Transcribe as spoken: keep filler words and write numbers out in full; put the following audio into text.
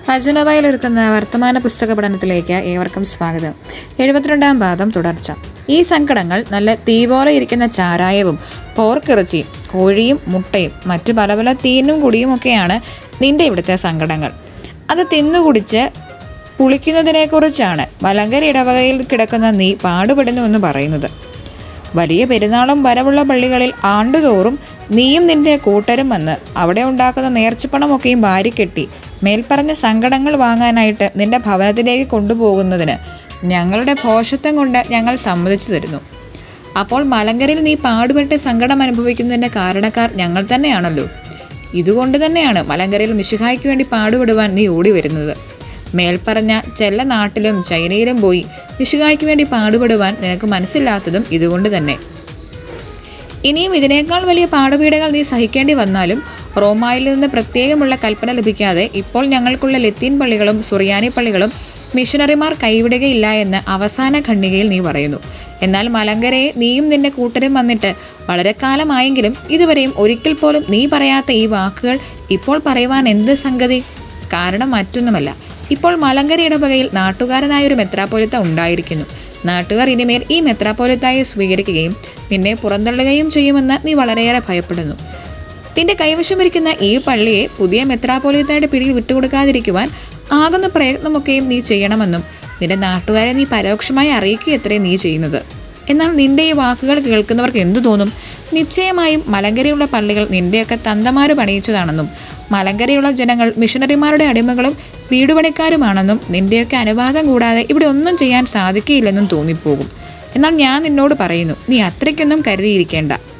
അജുനവയിലൊരുക്കുന്ന വർത്തമാന പുസ്തക പഠനത്തിലേക്ക് ഏവർക്കും സ്വാഗതം. എഴുപത്തിരണ്ടാം പാദം തുടർച്ച. ഈ സങ്കടങ്ങൾ നല്ല തീപോലെ ഇരിക്കുന്ന ചാരായവും പോർക്കിറച്ചിയും കോഴിയും മുട്ടയും മറ്റു പല പല തീനും കുടിയും ഒക്കെയാണ് നിന്റെ ഇവിടുത്തെ സങ്കടങ്ങൾ. അത് തിന്നുകുടിച്ച് പുളിക്കുന്നതിനെക്കുറിച്ചാണ് മലങ്കര ഇടവകയിൽ കിടക്കുന്ന നീ പാടുപെടുന്നുവെന്ന് പറയുന്നത്. വലിയ പെരുന്നാളും വരവുള്ള പള്ളികളിൽ ആണ്ടുതോറും നീയും നിന്റെ കൂട്ടരും വന്ന് അവിടെ ഉണ്ടാക്കുന്ന നേർച്ചപ്പണമൊക്കെയും വാരിക്കെട്ടി മേൽപ്പറഞ്ഞ സങ്കടങ്ങൾ വാങ്ങാനായിട്ട് നിന്റെ ഭവനത്തിലേക്ക് കൊണ്ടുപോകുന്നതിന് ഞങ്ങളുടെ ഭോഷത്വം കൊണ്ട് ഞങ്ങൾ സമ്മതിച്ചു തരുന്നു. അപ്പോൾ മലങ്കരയിൽ നീ പാടുപെട്ട് സങ്കടം അനുഭവിക്കുന്നതിൻ്റെ കാരണക്കാർ ഞങ്ങൾ തന്നെയാണല്ലോ. ഇതുകൊണ്ട് തന്നെയാണ് മലങ്കരയിൽ മിശിഹായ്ക്ക് വേണ്ടി പാടുപെടുവാൻ നീ ഓടി വരുന്നത്. മേൽപ്പറഞ്ഞ ചെല്ല നാട്ടിലും ചൈനയിലും പോയി മിശിഹായ്ക്ക് വേണ്ടി പാടുപെടുവാൻ നിനക്ക് മനസ്സില്ലാത്തതും ഇതുകൊണ്ട് തന്നെ. ഇനിയും ഇതിനേക്കാൾ വലിയ പാടുപീഠകൾ നീ സഹിക്കേണ്ടി വന്നാലും റോമായിൽ നിന്ന് പ്രത്യേകമുള്ള കൽപ്പന ലഭിക്കാതെ ഇപ്പോൾ ഞങ്ങൾക്കുള്ള ലത്തീൻ പള്ളികളും സുറിയാനി പള്ളികളും മിഷണറിമാർ കൈവിടുകയില്ല എന്ന് അവസാന ഖണ്ഡികയിൽ നീ പറയുന്നു. എന്നാൽ മലങ്കരയെ നീയും നിന്റെ കൂട്ടരും വന്നിട്ട് വളരെ കാലമായെങ്കിലും ഇതുവരെയും ഒരിക്കൽ പോലും നീ പറയാത്ത ഈ വാക്കുകൾ ഇപ്പോൾ പറയുവാൻ എന്ത് സംഗതി? കാരണം മറ്റൊന്നുമല്ല, ഇപ്പോൾ മലങ്കര ഇടവകയിൽ നാട്ടുകാരനായൊരു മെത്രാപ്പോലിത്ത ഉണ്ടായിരിക്കുന്നു. നാട്ടുകാർ ഇനിമേൽ ഈ മെത്രാപ്പോലിത്തായെ സ്വീകരിക്കുകയും നിന്നെ പുറന്തള്ളുകയും ചെയ്യുമെന്ന് നീ വളരെയേറെ ഭയപ്പെടുന്നു. നിന്റെ കൈവശമിരിക്കുന്ന ഈ പള്ളിയെ പുതിയ മെത്രാപ്പോലിത്തയുടെ പിടിയിൽ വിട്ടുകൊടുക്കാതിരിക്കുവാൻ ആകുന്ന പ്രയത്നമൊക്കെയും നീ ചെയ്യണമെന്നും നിന്റെ നാട്ടുകാരെ നീ പരോക്ഷമായി അറിയിക്കുകയത്രേ നീ ചെയ്യുന്നത്. എന്നാൽ നിന്റെ ഈ വാക്കുകൾ കേൾക്കുന്നവർക്ക് എന്തു തോന്നും? നിശ്ചയമായും മലങ്കരയുള്ള പള്ളികൾ നിന്റെയൊക്കെ തന്തമാര് പണിയിച്ചതാണെന്നും മലങ്കരയുള്ള ജനങ്ങൾ മിഷണറിമാരുടെ അടിമകളും വീടുപണിക്കാരുമാണെന്നും നിന്റെയൊക്കെ അനുവാദം കൂടാതെ ഇവിടെ ഒന്നും ചെയ്യാൻ സാധിക്കുകയില്ലെന്നും തോന്നിപ്പോകും. എന്നാൽ ഞാൻ നിന്നോട് പറയുന്നു, നീ അത്രയ്ക്കൊന്നും കരുതിയിരിക്കേണ്ട.